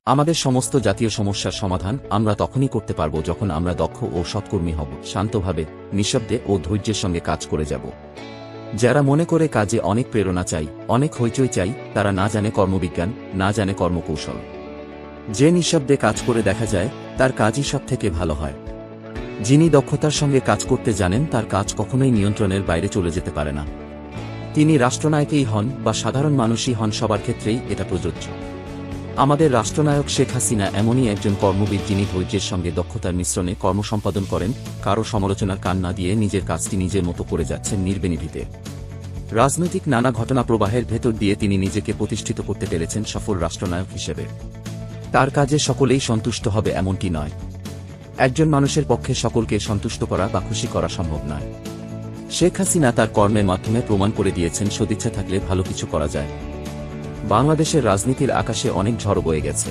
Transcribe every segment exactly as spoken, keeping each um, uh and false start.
আমাদের সমস্ত জাতীয় সমস্যার সমাধান আমরা তখনই করতে পারব যখন আমরা দক্ষ ও সৎকর্মী হব, শান্তভাবে, নিঃশব্দে ও ধৈর্যের সঙ্গে কাজ করে যাব। যারা মনে করে কাজে অনেক প্রেরণা চাই, অনেক হইচই চাই, তারা না জানে কর্মবিজ্ঞান, না জানে কর্মকৌশল। যে নিঃশব্দে কাজ করে দেখা যায়, তার কাজই সব থেকে ভালো হয়। যিনি দক্ষতার সঙ্গে কাজ করতে জানেন, তার কাজ কখনোই নিয়ন্ত্রণের বাইরে চলে যেতে পারে না। তিনি রাষ্ট্রনায়কই হন বা সাধারণ মানুষই হন, সবার ক্ষেত্রেই এটা প্রযোজ্য। আমাদের রাষ্ট্রনায়ক শেখ হাসিনা এমনই একজন কর্মবীর, যিনি ধৈর্যের সঙ্গে দক্ষতার মিশ্রণে কর্ম সম্পাদন করেন, কারো সমালোচনার কান না দিয়ে নিজের কাজটি নিজের মতো করে যাচ্ছেন নির্বিঘ্নে। রাজনৈতিক নানা ঘটনা প্রবাহের ভেতর দিয়ে তিনি নিজেকে প্রতিষ্ঠিত করতে পেরেছেন সফল রাষ্ট্রনায়ক হিসেবে। তার কাজে সকলেই সন্তুষ্ট হবে এমনটি নয়। একজন মানুষের পক্ষে সকলকে সন্তুষ্ট করা বা খুশি করা সম্ভব নয়। শেখ হাসিনা তার কর্মের মাধ্যমে প্রমাণ করে দিয়েছেন, সদিচ্ছা থাকলে ভালো কিছু করা যায়। বাংলাদেশের রাজনীতির আকাশে অনেক ঝড় বয়ে গেছে।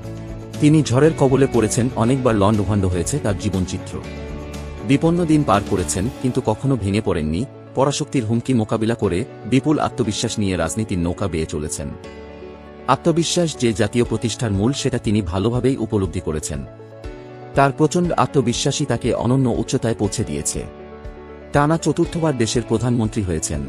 তিনি ঝড়ের কবলে পড়েছেন, অনেকবার লণ্ডভণ্ড হয়েছে তার জীবনচিত্র। বিপন্ন দিন পার করেছেন, কিন্তু কখনো ভেঙে পড়েননি। পরাশক্তির হুমকি মোকাবিলা করে বিপুল আত্মবিশ্বাস নিয়ে রাজনীতির নৌকা বেয়ে চলেছেন। আত্মবিশ্বাস যে জাতীয় প্রতিষ্ঠার মূল, সেটা তিনি ভালোভাবেই উপলব্ধি করেছেন। তার প্রচণ্ড আত্মবিশ্বাসই তাকে অনন্য উচ্চতায় পৌঁছে দিয়েছে। টানা চতুর্থবার দেশের প্রধানমন্ত্রী হয়েছেন।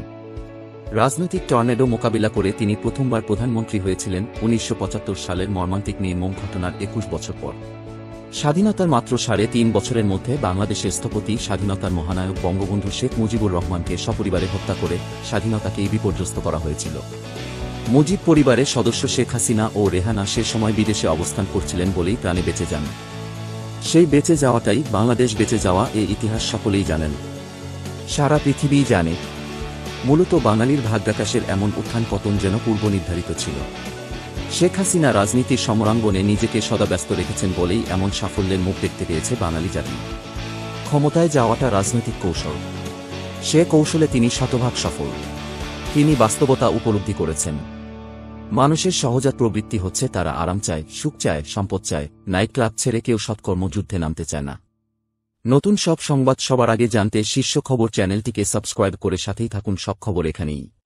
রাজনৈতিক টর্নেডো মোকাবিলা করে তিনি প্রথমবার প্রধানমন্ত্রী হয়েছিলেন উনিশশো পঁচাত্তর সালের মর্মান্তিক নির্মম ঘটনার একুশ বছর পর। স্বাধীনতার মাত্র সাড়ে তিন বছরের মধ্যে বাংলাদেশের স্থপতি, স্বাধীনতার মহানায়ক বঙ্গবন্ধু শেখ মুজিবুর রহমানকে সপরিবারে হত্যা করে স্বাধীনতাকেই বিপর্যস্ত করা হয়েছিল। মুজিব পরিবারের সদস্য শেখ হাসিনা ও রেহানা সে সময় বিদেশে অবস্থান করছিলেন বলেই প্রাণে বেঁচে যান। সেই বেঁচে যাওয়াটাই বাংলাদেশ বেঁচে যাওয়া, এই ইতিহাস সকলেই জানেন, সারা পৃথিবীই জানে। মূলত বাঙালির ভাগ্যাকাশের এমন উত্থান পতন যেন পূর্ব নির্ধারিত ছিল। শেখ হাসিনা রাজনীতির সমরাঙ্গনে নিজেকে সদা ব্যস্ত রেখেছেন বলেই এমন সাফল্যের মুখ দেখতে পেয়েছে বাঙালি জাতি। ক্ষমতায় যাওয়াটা রাজনৈতিক কৌশল, সে কৌশলে তিনি শতভাগ সফল। তিনি বাস্তবতা উপলব্ধি করেছেন। মানুষের সহজাত প্রবৃত্তি হচ্ছে তারা আরাম চায়, সুখ চায়, সম্পদ চায়। নাইট ক্লাব ছেড়ে কেউ সৎকর্মযুদ্ধে নামতে চায় না। নতুন সব সংবাদ সবার আগে জানতে শীর্ষ খবর চ্যানেলটিকে সাবস্ক্রাইব করে সাথেই থাকুন। সব খবর এখানেই।